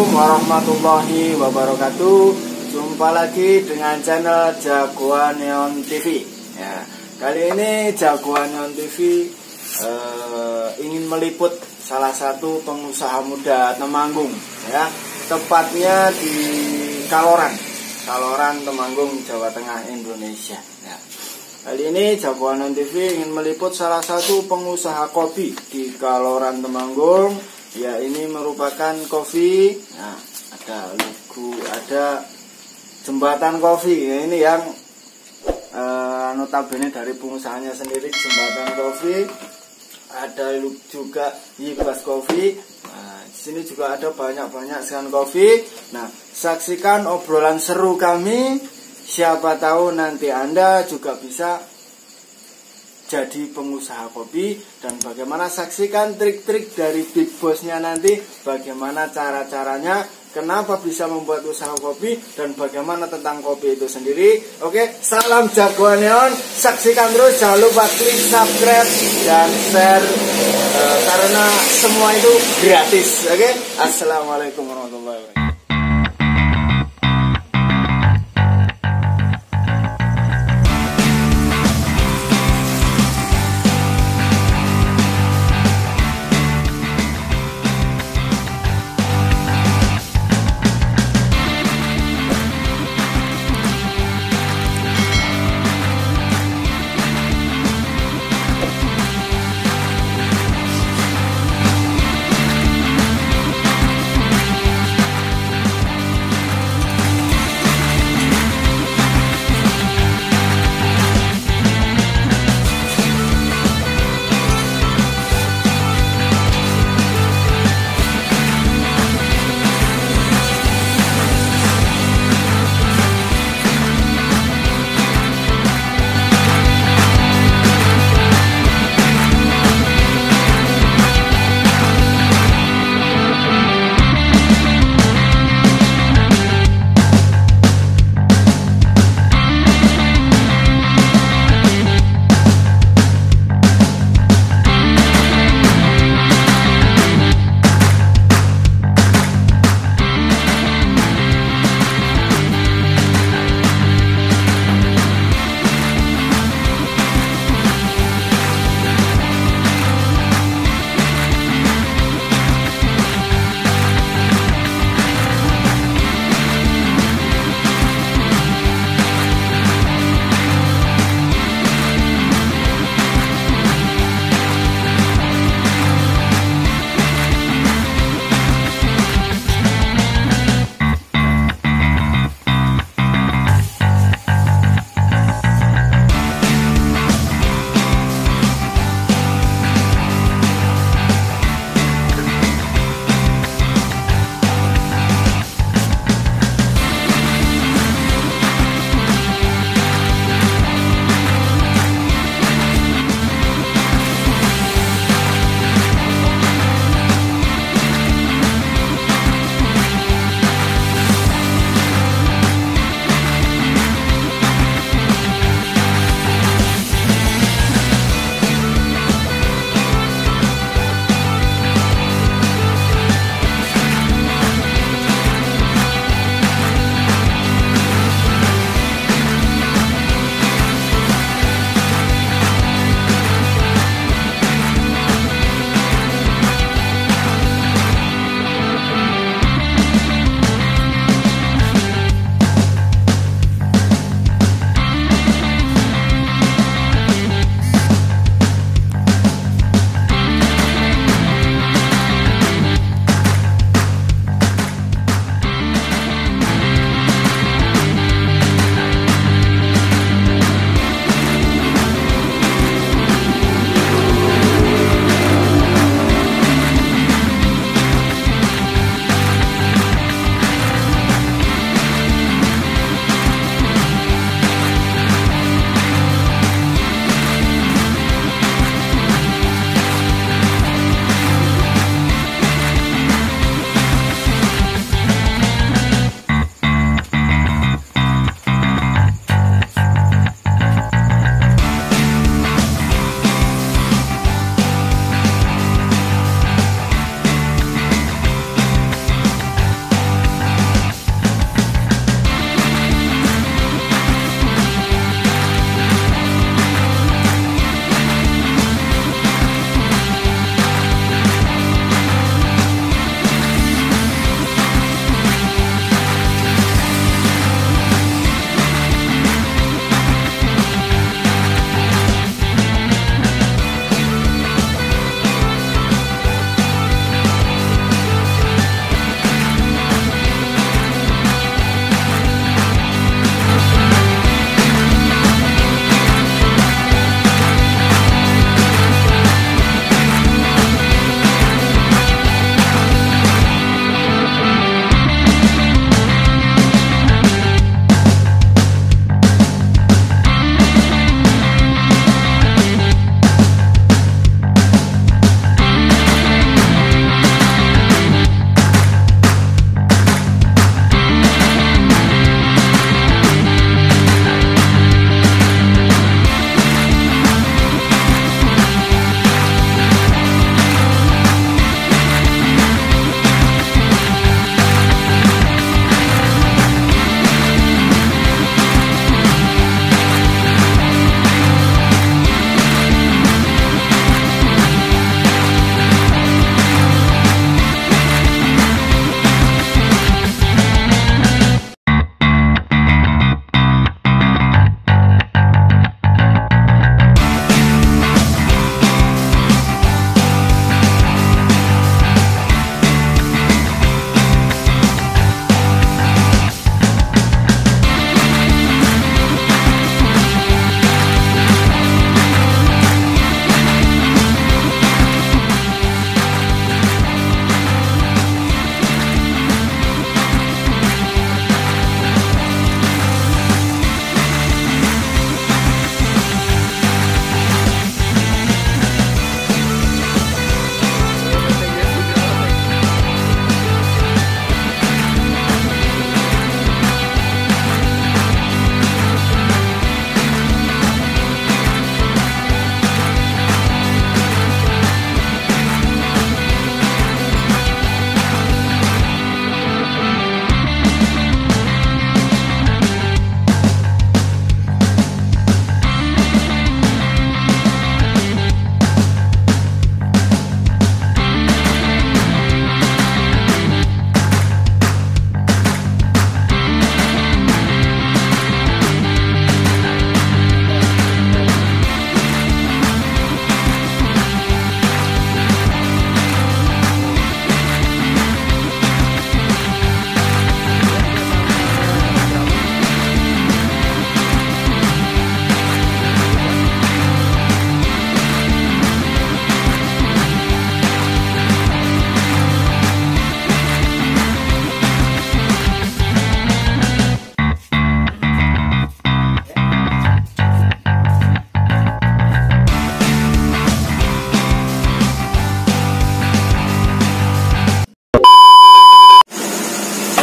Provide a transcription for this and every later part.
Assalamualaikum warahmatullahi wabarakatuh. Jumpa lagi dengan channel Jagoan Neon TV. Ya, kali ini Jagoan Neon TV ingin meliput salah satu pengusaha muda Temanggung, ya, tepatnya di Kaloran, Temanggung, Jawa Tengah, Indonesia. Ya. Kali ini Jagoan Neon TV ingin meliput salah satu pengusaha kopi di Kaloran, Temanggung. Ya, ini merupakan kopi. Nah, ada logo, ada jembatan kopi. Ya, ini yang notabene dari pengusahanya sendiri, jembatan kopi. Ada juga Yibas Kopi. Nah, di sini juga ada banyak sekan kopi. Nah, saksikan obrolan seru kami. Siapa tahu nanti Anda juga bisa jadi pengusaha kopi, dan bagaimana saksikan trik-trik dari big bossnya nanti, bagaimana cara-caranya, kenapa bisa membuat usaha kopi, dan bagaimana tentang kopi itu sendiri. Oke, salam Jagoan Neon, saksikan terus, jangan lupa klik subscribe dan share, karena semua itu gratis. Oke, assalamualaikum warahmatullahi wabarakatuh.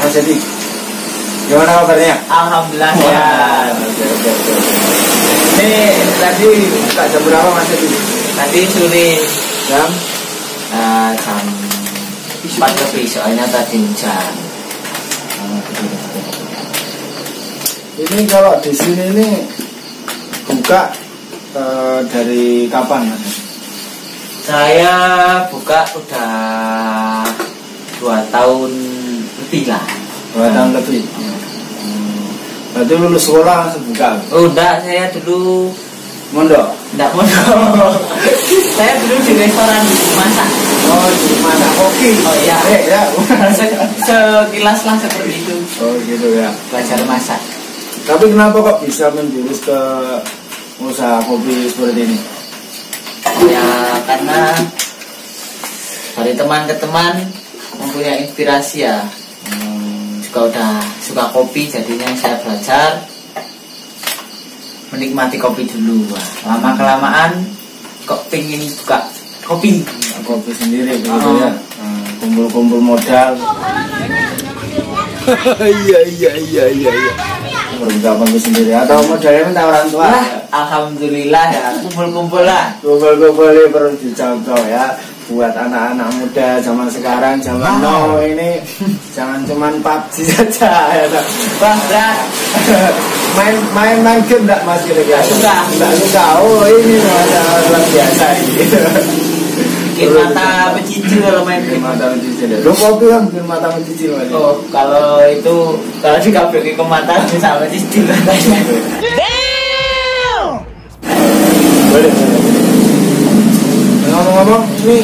Mas Edi. Gimana kabarnya? Alhamdulillah Wah, ya. oke. Ini tadi buka jam berapa Mas Edi? Tadi sore Jam jam 4 lebih soalnya tadi hujan. ini kalau di sini ini buka dari kapan Mas? Saya buka udah 2 tahun lebih lah. 2 tahun lebih. Berarti lulus sekolah langsung buka? Oh enggak, saya dulu Mondok? enggak mau. Saya dulu di restoran masak. Oh, di masak kopi. Oh iya. Ya. Sekilas lah seperti itu. Oh gitu ya. Belajar masak. Tapi kenapa kok bisa menjurus ke usaha kopi seperti ini? Ya karena dari teman ke teman mempunyai inspirasi ya. Juga udah suka kopi, jadinya saya belajar menikmati kopi dulu. Lama kelamaan kok pengen buka kopi. Kopi sendiri begitu ya. Kumpul-kumpul modal. Iya. Berbuka kopi sendiri atau modalnya minta orang tua? Alhamdulillah ya, kumpul-kumpul lah. Kumpul-kumpul perlu dicontoh ya. Buat anak-anak muda zaman sekarang, zaman now ini jangan cuman PUBG saja ya. Wah, berat. main game enggak Mas kira-kira? Enggak suka. Oh, ini luar biasa ini. Bikin mata mencicil kalau main game. Mata mencicil. Lu kopi kan bikin mata mencicil Mas. Oh, kalau itu kalau dikabelin ke mata bisa mencicil katanya. Boleh. Ngomong-ngomong ini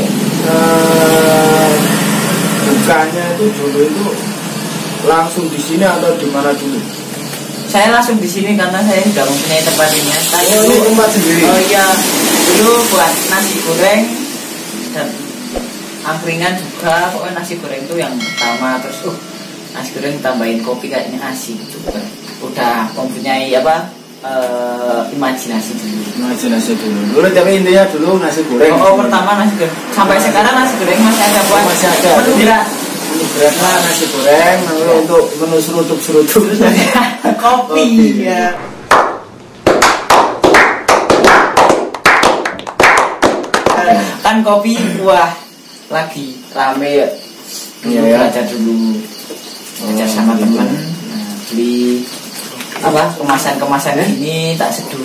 bukanya itu dulu itu langsung di sini atau di mana dulu? Saya langsung di sini karena saya sudah mempunyai tempat ini. Oh, ini tempat sendiri. Oh iya, dulu buat nasi goreng dan angkringan juga. Pokoknya nasi goreng itu yang pertama, terus nasi goreng tambahin kopi kayaknya asik gitu. Udah mempunyai imajinasi dulu. Dulu tapi intinya dulu nasi goreng. Oh, pertama nasi goreng. Sampai sekarang nasi goreng masih ada buat. Masih ada. Menu berat. Beratnya nasi goreng, lalu untuk menu serutup. Kopi ya. Kan kopi wah lagi rame ya. Iya ya. Belajar dulu. Belajar sama teman. Nah, beli kemasan ini tak seduh.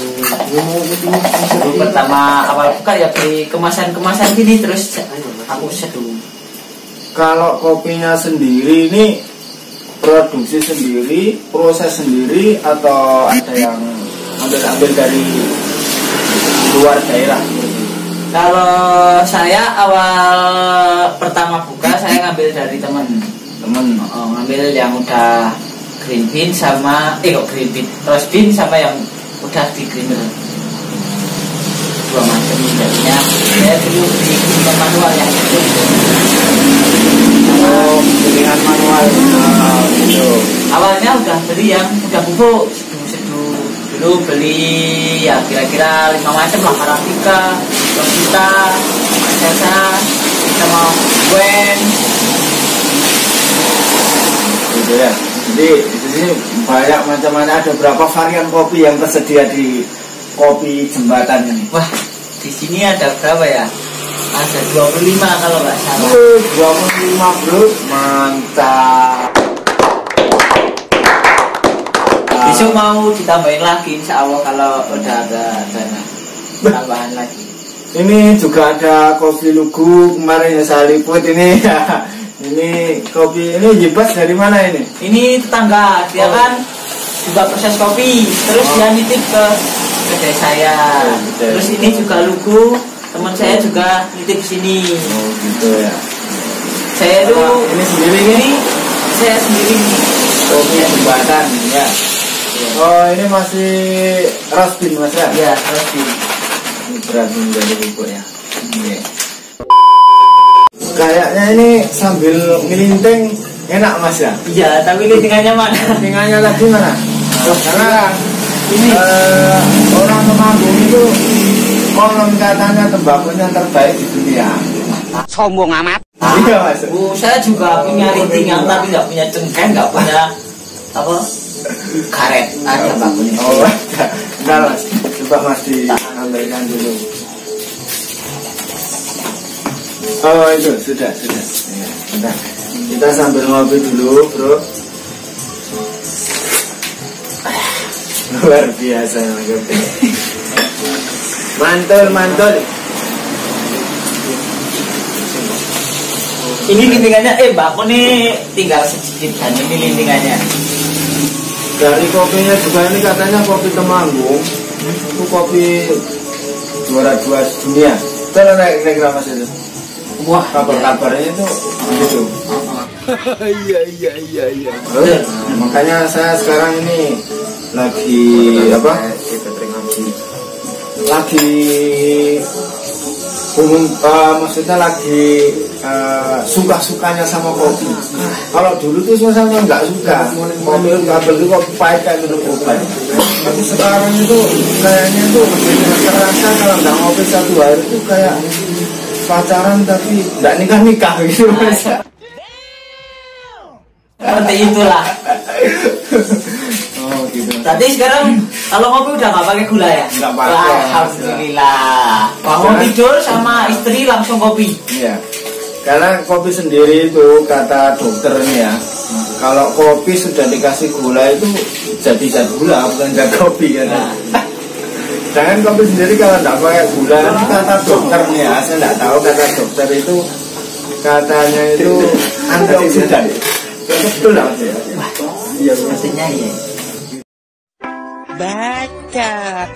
Dulu pertama awal buka ya beli kemasan gini, terus aku seduh. Kalau kopinya sendiri ini produksi sendiri, proses sendiri atau ada yang ambil dari luar daerah? Kalau saya awal pertama buka saya ngambil dari teman. Ngambil yang udah green bean sama roast bean sama yang udah di grinder. 2 macam jadinya. Saya dulu di manual yang itu. Oh, pilihan manual gitu. Awalnya udah beli yang udah bubuk seduh. Dulu beli ya kira-kira 5 macam lah, Arabica, Rosita, Jasa, sama Gwen. Gitu ya. Jadi di sini banyak macam-macam, ada berapa varian kopi yang tersedia di kopi jembatan ini? Wah, di sini ada berapa ya? Ada 25 kalau nggak salah. 25 bro, mantap. Besok mau ditambahin lagi insya Allah kalau udah ada dana tambahan lagi. Ini juga ada kopi lugu kemarin yang saya liput ini. Ini kopi ini jibas dari mana ini? Ini tetangga, dia kan juga proses kopi, terus dia nitip ke kedai saya. Terus ini juga lugu, teman saya juga nitip sini. Oh gitu ya. Saya tuh ini sendiri ini saya sendiri kopi jembatan ya. Oh ini masih roast bean Mas ya? Iya, roast bean. Ini berat menjadi bubuk ya. Kayaknya ini sambil ngelinting enak Mas ya? Iya, tapi lintingannya mana? Lintingannya tadi mana? Karena ini orang Temanggung itu konon katanya tembakau yang terbaik di dunia. Sombong amat. Iya Mas. Saya juga punya rintingan tapi nggak punya cengkeh, nggak punya apa karet. Ada Pak Kuning. Oh, enggak Mas. Coba Mas diambilkan dulu. Oh itu sudah. Ya, bentar. Kita sambil ngopi dulu, Bro. Luar biasa ngopi. Mantul. Ini lintingannya, Mbak Kuning tinggal sedikit dan ini lintingannya. Dari kopinya juga ini katanya kopi Temanggung. Itu kopi juara 2 dunia. Coba kira-kira Mas itu. Wah, kabar-kabarnya itu gitu. Iya. Terus, makanya saya sekarang ini lagi apa? Lagi maksudnya lagi suka-sukanya sama kopi. Kalau dulu tuh saya nggak suka kopi kabel itu kopi pahit kayak minum obat. Tapi sekarang itu kayaknya tuh terasa kalau nggak ngopi satu hari itu kayak pacaran tapi nggak nikah gitu. Seperti itulah. Oh gitu. Tadi sekarang kalau ngopi udah nggak pakai gula ya? Nggak pakai. Alhamdulillah. Bangun tidur sama istri langsung kopi. Iya. Karena kopi sendiri itu kata dokternya ya, kalau kopi sudah dikasih gula itu jadi zat gula bukan zat kopi kan. Jangan kopi sendiri kalau tidak pakai gula, ini kata dokternya ya, saya tidak tahu kata dokter itu katanya itu antioksidan. Betul lah ya. Iya maksudnya ya. Baca.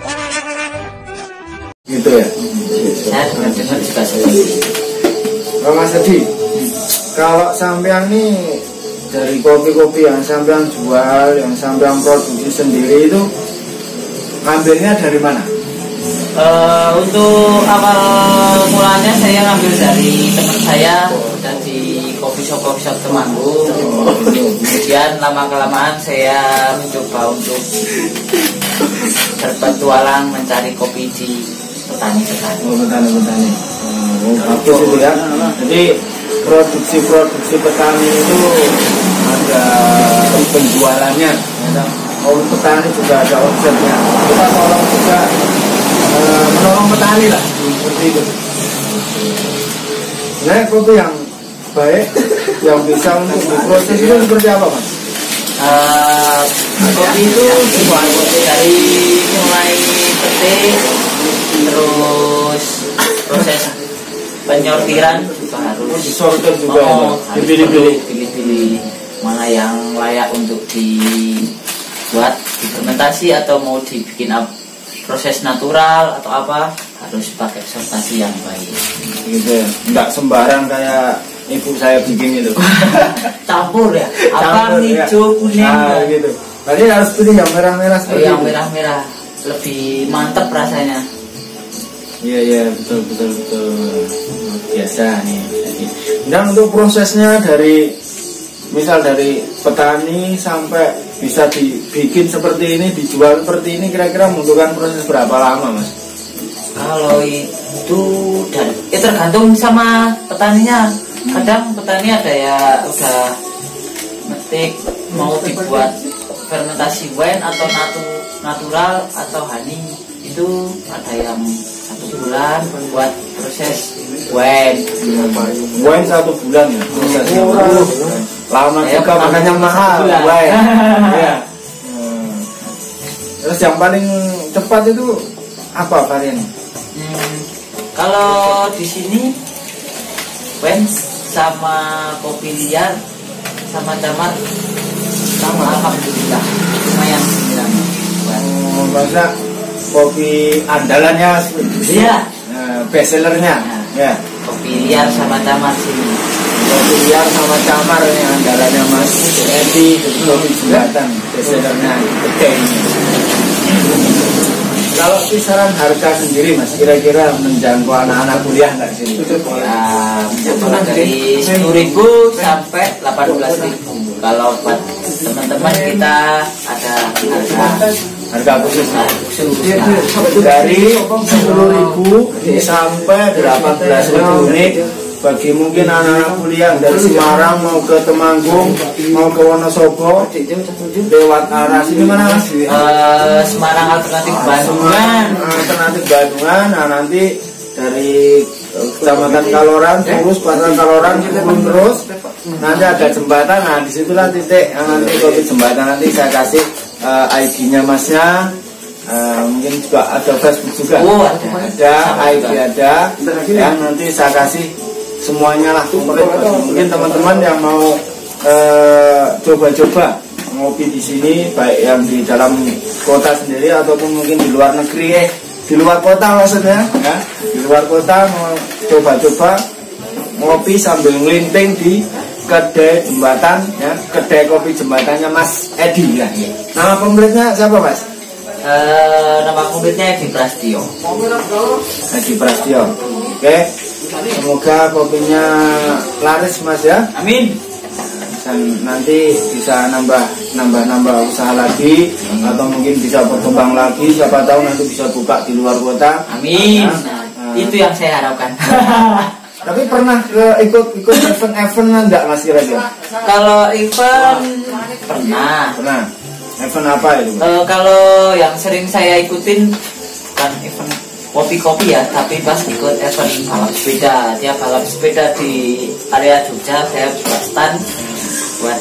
Gitu ya. Saya dengar juga seperti. Mas Edi, kalau sampean nih dari kopi-kopi yang sampean jual, yang sampean produksi sendiri itu ngambilnya dari mana? Untuk awal mulanya saya ngambil dari teman saya di coffee shop Temanggung. Kemudian lama-kelamaan saya mencoba untuk berpetualang mencari kopi di petani-petani. Oh, petani-petani. Bagus itu ya. Jadi produksi petani itu ada penjualannya. Oh, petani juga ada omsetnya. Kita tolong juga menolong petani lah seperti itu. Nah, kopi yang baik yang bisa untuk diproses itu seperti apa Mas? Kopi itu dibuat dari mulai petik terus proses penyortiran juga harus disortir juga ya? Pilih-pilih mana yang layak untuk dibuat difermentasi atau mau dibikin proses natural atau apa, harus pakai fermentasi yang baik gitu ya, nggak sembarang kayak ibu saya bikin itu. campur ya, apa hijau kuning gitu. Berarti harus pilih yang merah-merah seperti yang itu. merah-merah lebih mantap rasanya. Iya betul. Biasa nih. Dan untuk prosesnya dari misal dari petani sampai bisa dibikin seperti ini, dijual seperti ini, kira-kira membutuhkan proses berapa lama Mas? Kalau itu dan tergantung sama petaninya. Kadang petani ada ya udah metik mau dibuat fermentasi wine atau natural atau honey, itu ada yang 1 bulan buat proses wine. Wine 1 bulan ya prosesnya. Lama juga makanya mahal wine. Ya. Terus yang paling cepat itu apa variannya? Kalau di sini wine sama kopi liar sama camar sama alhamdulillah lumayan sembilan. Masa kopi andalannya Iya. Bestsellernya ya. Kopi liar sama camar sini. Kopi liar sama camar yang andalannya Mas Edi, kopi jembatan bestsellernya gede ini. Kalau kisaran harga sendiri Mas, kira-kira menjangkau anak-anak kuliah nggak sini? Ya, menjangkau dari 10.000 sampai 18.000. Kalau buat teman-teman kita ada harga khusus dari 10.000 sampai 18.000 ini bagi mungkin anak-anak kuliah dari Semarang mau ke Temanggung, mau ke Wonosobo, lewat arah sini mana Mas? Semarang alternatif Bandungan. Alternatif Bandungan. Nah nanti dari Kecamatan Kaloran terus Pasar Kaloran turun terus, nanti ada jembatan. Nah disitulah titik nanti kopi jembatan. Nanti saya kasih ID-nya Masnya. Mungkin juga ada Facebook juga. Ada ID ada. Ya nanti saya kasih semuanya lah. Mungkin teman-teman yang mau coba-coba ngopi di sini, baik yang di dalam kota sendiri ataupun mungkin di luar negeri, di luar kota maksudnya, ya. Di luar kota mau coba-coba ngopi sambil ngelinting di kedai jembatan, ya, kedai kopi jembatannya Mas Edi ya. Nama pemiliknya siapa Mas? Nama pemiliknya Edi Prastio. Edi Prastio. Oke. Semoga kopinya laris Mas ya. Amin. Dan nanti bisa nambah usaha lagi, atau mungkin bisa berkembang lagi, siapa tahu nanti bisa buka di luar kota. Amin. Itu yang saya harapkan. Tapi pernah ikut event enggak Mas kira-kira? Kalau event pernah. Event apa itu? Kalau yang sering saya ikutin kan event kopi-kopi ya, tapi pas ikut event balap sepeda. Tiap balap sepeda di area Jogja saya buat stand buat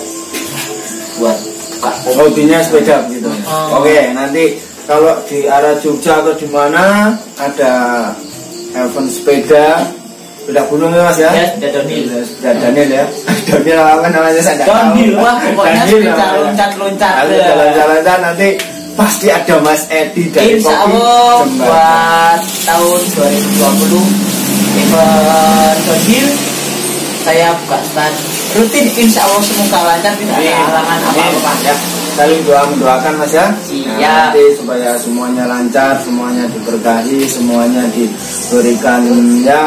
buka hobinya sepeda gitu. Oke, nanti kalau di arah Jogja atau di mana ada event sepeda gunung ya Mas ya? Ya, sudah Donil. Sudah Daniel ya. Daniel apa namanya saya enggak tahu. Donil, wah pokoknya sepeda loncat-loncat. Jalan-jalan nanti pasti ada Mas Edi dari Insya Kopi Allah Jembatan. buat tahun 2020 event Donil saya buka stand rutin, insya Allah semoga lancar, tidak ada halangan apa-apa ya. Saling mendoakan Mas ya. Iya. Nanti supaya semuanya lancar, semuanya diberkahi, semuanya diberikan ya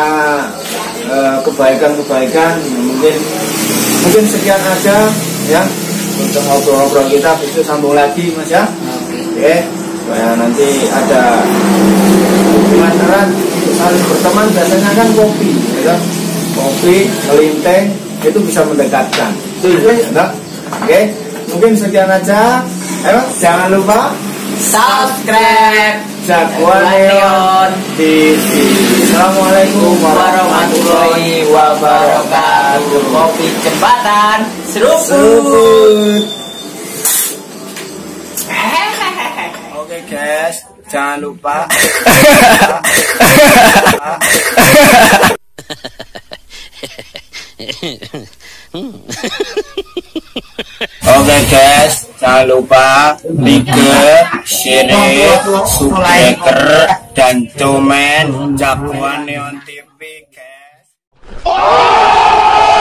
kebaikan. Mungkin sekian aja ya untuk ngobrol-ngobrol kita. Besok sambung lagi Mas ya. Oke. Supaya nanti ada hubungan erat untuk saling berteman. Biasanya kan kopi, ya. Kopi, kelinteng itu bisa mendekatkan. Ya. Oke. Mungkin sekian aja. Ayo, jangan lupa subscribe Jagoan Neon TV. Assalamualaikum warahmatullahi wabarakatuh. Kopi jembatan seruput. Oke guys, jangan lupa. Oke guys, jangan lupa like, share, subscribe, dan komen Jagoan Neon TV guys.